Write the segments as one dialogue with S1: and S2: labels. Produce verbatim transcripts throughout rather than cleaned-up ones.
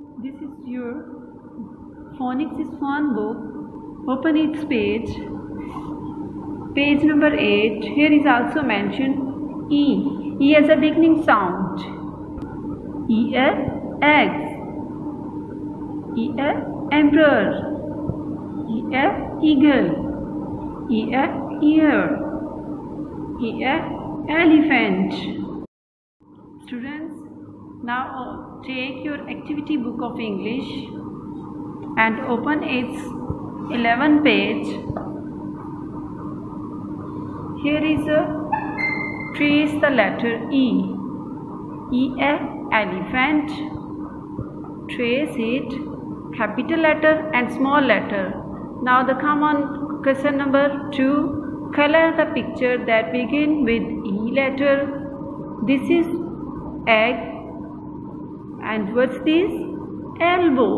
S1: This is your phonics is fun book. Open its page. Page number eight. Here is also mentioned E. E as a beginning sound. E a egg. E a emperor. E a eagle. E a ear. E a elephant. Students, now take your activity book of English and open its eleventh page. Here is a trace the letter E. E a elephant. Trace it, capital letter and small letter. Now the common question number two. Color the picture that begin with E letter. This is egg, and what's this? Elbow.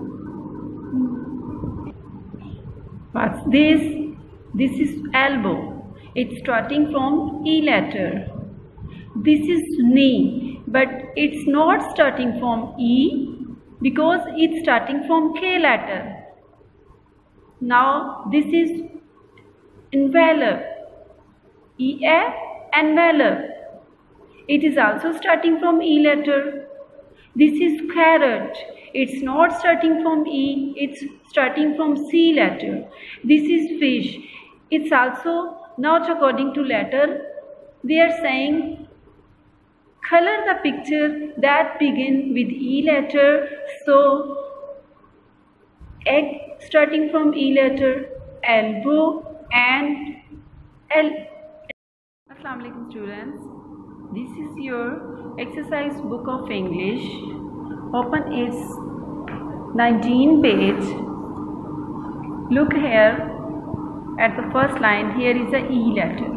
S1: What's this? This is elbow. It's starting from E letter. This is knee, but it's not starting from E because it's starting from K letter. Now this is envelope. E a envelope. It is also starting from E letter. This is carrot. It's not starting from E, it's starting from C letter. This is fish. It's also not according to letter. They are saying color the picture that begin with E letter. So egg starting from E letter, elbow and L. Assalamu alaikum students. This is your exercise book of English. Open its nineteenth page. Look here at the first line. Here is a E letter.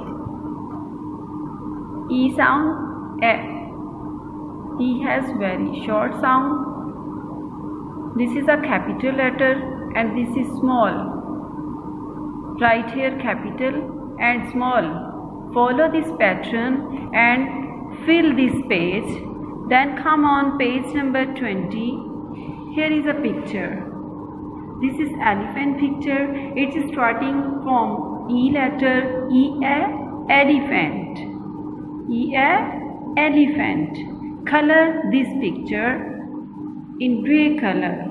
S1: E sound, E. E has very short sound. This is a capital letter and this is small. Write here capital and small. Follow this pattern and fill this page. Then come on page number twenty. Here is a picture. This is elephant picture. It is starting from E letter. E a elephant. E a elephant. Color this picture in gray color.